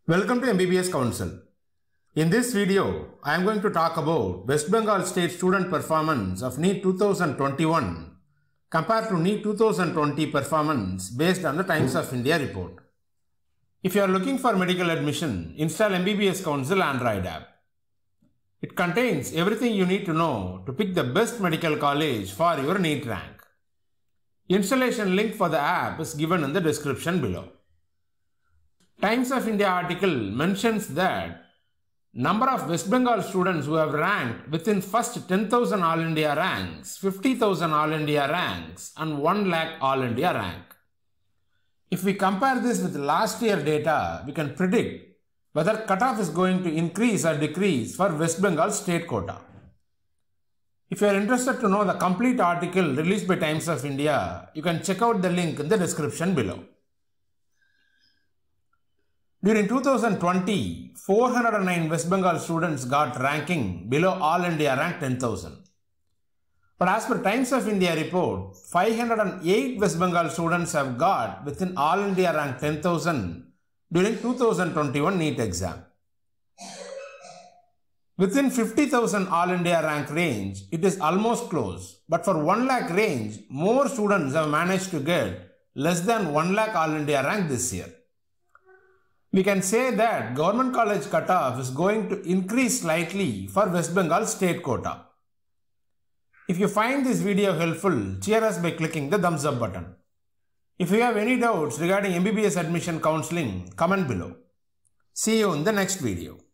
Welcome to MBBSCouncil. In this video, I am going to talk about West Bengal State student performance of NEET 2021 compared to NEET 2020 performance based on the Times of India report. If you are looking for medical admission, install MBBSCouncil Android app. It contains everything you need to know to pick the best medical college for your NEET rank. Installation link for the app is given in the description below. Times of India article mentions that number of West Bengal students who have ranked within first 10,000 All India ranks, 50,000 All India ranks and 1 lakh All India rank. If we compare this with last year data, we can predict whether cutoff is going to increase or decrease for West Bengal State Quota. If you are interested to know the complete article released by Times of India, you can check out the link in the description below. During 2020, 409 West Bengal students got ranking below All India rank 10,000. But as per Times of India report, 508 West Bengal students have got within All India rank 10,000 during 2021 NEET exam. Within 50,000 All India rank range, it is almost close. But for 1 lakh range, more students have managed to get less than 1 lakh All India rank this year. We can say that government college cutoff is going to increase slightly for West Bengal State Quota. If you find this video helpful, cheer us by clicking the thumbs up button. If you have any doubts regarding MBBS admission counseling, comment below. See you in the next video.